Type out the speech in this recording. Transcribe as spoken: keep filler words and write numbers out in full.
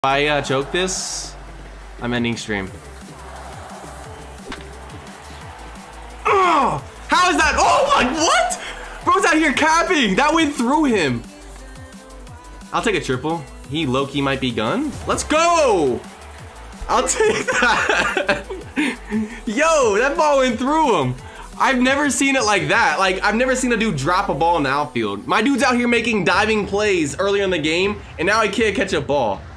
I uh, choke this, I'm ending stream. Oh, how is that? Oh my, what? Bro's out here capping. That went through him. I'll take a triple. He low-key might be gun. Let's go. I'll take that. Yo, that ball went through him. I've never seen it like that. Like, I've never seen a dude drop a ball in the outfield. My dude's out here making diving plays earlier in the game, and now I can't catch a ball.